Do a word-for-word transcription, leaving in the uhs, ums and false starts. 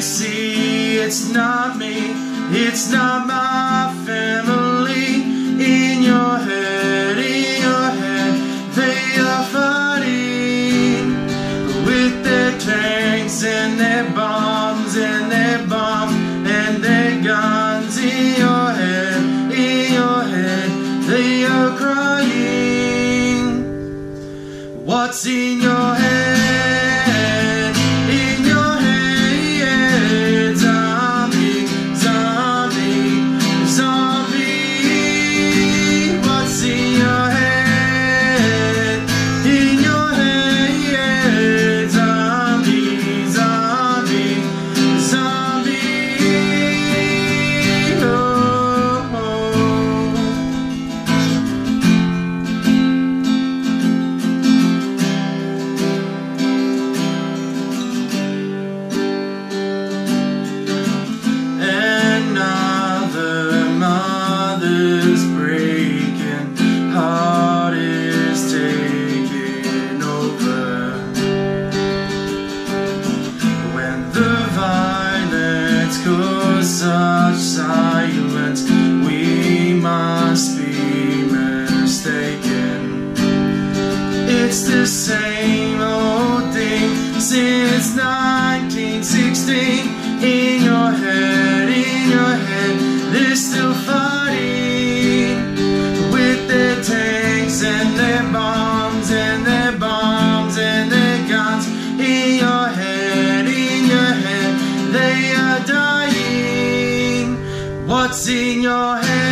see, it's not me, it's not my family. In your head, in your head, they are fighting with their tanks and their bombs and their bombs and their guns. In your head, in your head, they are crying. What's in your head? In your head, zombie, zombie, zombie. What's in your head? In your head, zombie, zombie, zombie. Oh, oh. Such silence, we must be mistaken. It's the same old thing since nineteen sixteen. In your head, in your head, they're still fighting with their tanks and their bombs and their bombs and their guns. In your head, in your head, they are dying. What's in your head?